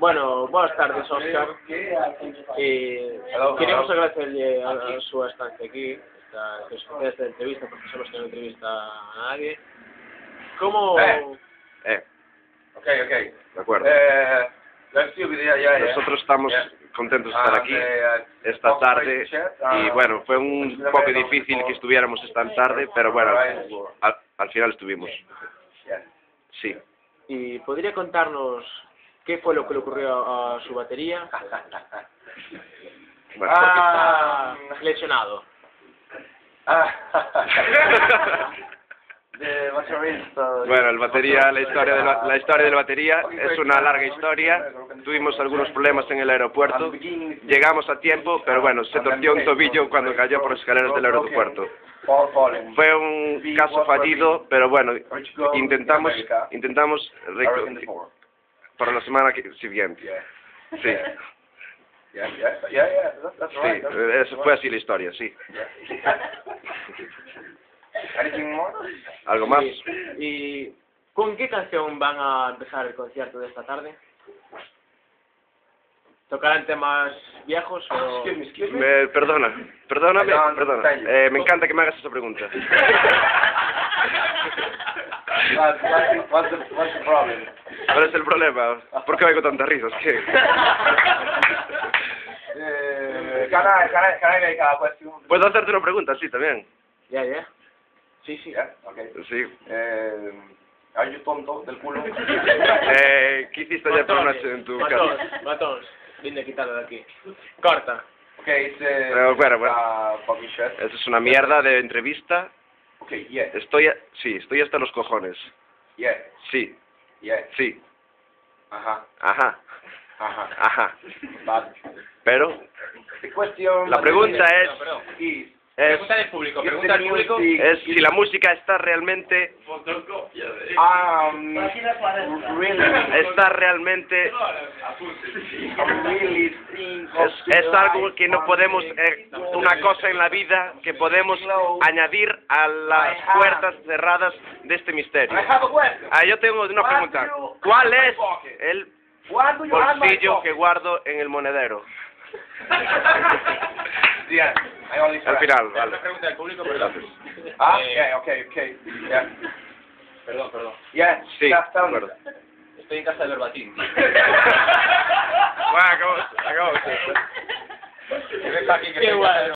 Bueno, buenas tardes, Óscar. Queríamos agradecerle a su estancia aquí, que os concede esta entrevista, porque sabemos que no entrevista a nadie. ¿Cómo...? Ok. De acuerdo. Nosotros estamos contentos de estar aquí esta tarde y bueno, fue un poco difícil que estuviéramos esta tarde, pero bueno, al final estuvimos. Sí. ¿Y podría contarnos qué fue lo que le ocurrió a su batería? Bueno, ¿Por qué está lesionado? Bueno, el batería, la historia del batería es una larga historia. Tuvimos algunos problemas en el aeropuerto. Llegamos a tiempo, pero bueno, se torció un tobillo cuando cayó por las escaleras del aeropuerto. Fue un caso fallido, pero bueno, intentamos para la semana siguiente. Sí. Sí, eso fue así la historia, sí. ¿Algo más? ¿Y con qué canción van a empezar el concierto de esta tarde? ¿Tocarán temas viejos o...? Perdóname. Me encanta que me hagas esa pregunta. ¿Cuál es el problema? ¿Por qué oigo tantas risas? ¿Qué? ¿Puedo hacerte una pregunta? Sí, también. Ya. Sí. Sí. ¿Are you tonto del culo? ¿Qué hiciste ayer por la noche en tu casa? Matons, vine a quitarlo de aquí. Corta. Bueno. Eso es una mierda de entrevista. Estoy hasta los cojones. Sí. Sí. Ajá. Pero la pregunta Pregunta al público, es si la música está realmente es algo que no podemos, una cosa en la vida que podemos añadir a las puertas cerradas de este misterio. Yo tengo una pregunta. ¿Cuál es el bolsillo que guardo en el monedero? Al final, vale. Una pregunta del público, perdón. Perdón. Sí, de acuerdo. Estoy en casa de Verbatim. Bueno, acabamos. Qué guay.